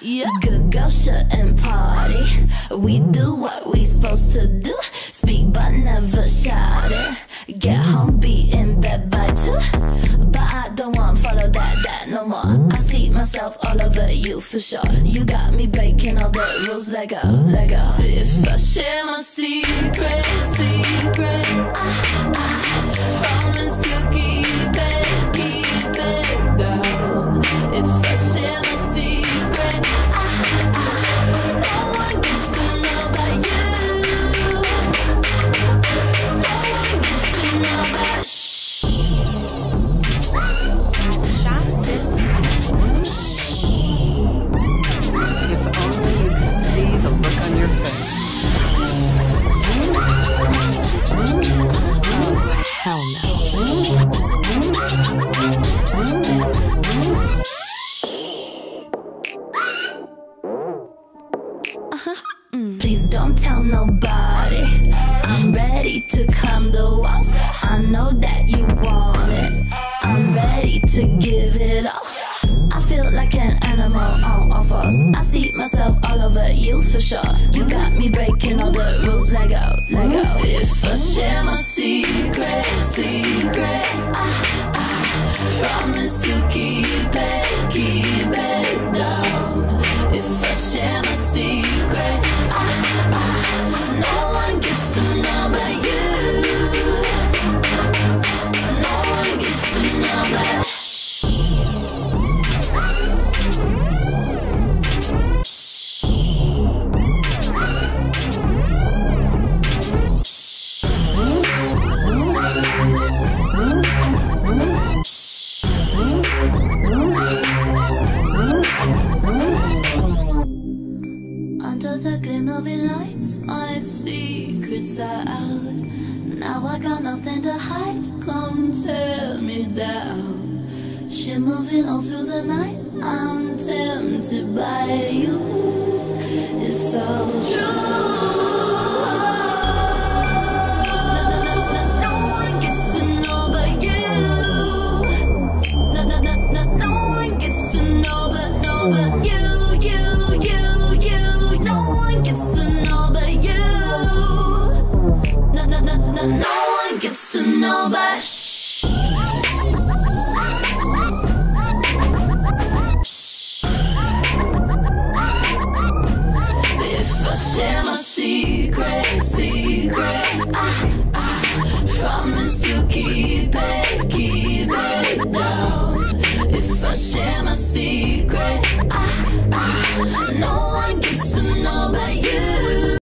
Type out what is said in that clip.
Yeah. Good girl shouldn't party. We do what we supposed to do. Speak but never shout it. Get home, be in bed by 2. But I don't want follow that no more. I see myself all over you for sure. You got me breaking all the rules. Let go. If I share my secret, promise you keep it down. If I share my secret, no one gets to know about you. No one gets to know about If only you could see the look on your face. Hell no. Please don't tell nobody. I'm ready to climb the walls. I know that you want it. I'm ready to give it all. I feel like an animal on all fours. I see myself all over you for sure. You got me breaking all the rules. Let go. If I share my secret, promise you keep it down. If I share my secret, no one gets to know about you. No one gets to know about you. Under the glimmering lights, my secrets are out. Now I got nothing to hide. Come tear me down. Shit moving all through the night. I'm tempted by you. It's so true. No one gets to know but you. No one gets to know but you. No one gets to know but you. No one gets to know but shh. If I share my secret,